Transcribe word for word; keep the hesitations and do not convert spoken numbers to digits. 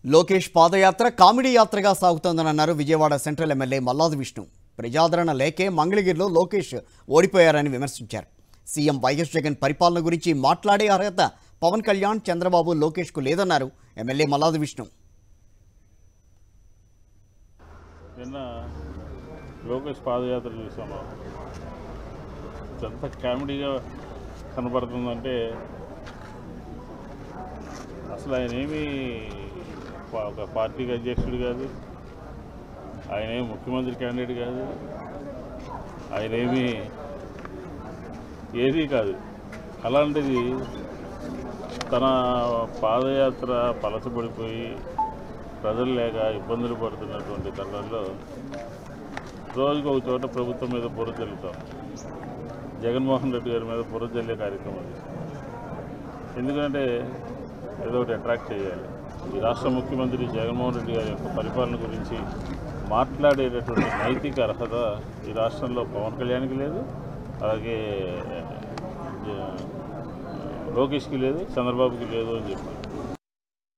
లోకేష్ పాదయాత్ర comedy యాత్రగా సాగుతోందని అన్నారు విజయవాడ సెంట్రల్ ఎమ్మెల్యే మల్లాది విష్ణు. ప్రజాదరణ లేకే మంగళగిరిలో లోకేష్ ఓడిపోయారని విమర్శించారు. సీఎం వైఎస్ జగన్ పరిపాలన గురించి మాట్లాడే అర్హత పవన్ కళ్యాణ్, చంద్రబాబు, లోకేష్కు లేదన్నారు ఎమ్మెల్యే మల్లాది విష్ణు. నిన్న లోకేష్ పాదయాత్ర చూసాము. ఎంత కామెడీగా కనబడుతుందంటే అసలు ఆయన ఏమీ ఒక పార్టీకి అధ్యక్షుడు కాదు, ఆయన ఏమి ముఖ్యమంత్రి క్యాండిడేట్ కాదు, ఆయన ఏమీ ఏదీ కాదు. అలాంటిది తన పాదయాత్ర పలచబడిపోయి ప్రజలు లేక ఇబ్బందులు పడుతున్నటువంటి తరుణంలో రోజుకు ఒక చోట ప్రభుత్వం మీద బుర్ర జల్లుతాం. జగన్మోహన్ రెడ్డి గారి మీద బుర్ర జల్లే కార్యక్రమం ఎందుకంటే ఏదో ఒకటి అట్రాక్ట్ చేయాలి. ఈ రాష్ట్ర ముఖ్యమంత్రి జగన్మోహన్ రెడ్డి గారి యొక్క పరిపాలన గురించి మాట్లాడేటటువంటి నైతిక అర్హత ఈ రాష్ట్రంలో పవన్ కళ్యాణ్కి లేదు, అలాగే లోకేష్కి లేదు, చంద్రబాబుకి లేదు అని చెప్పి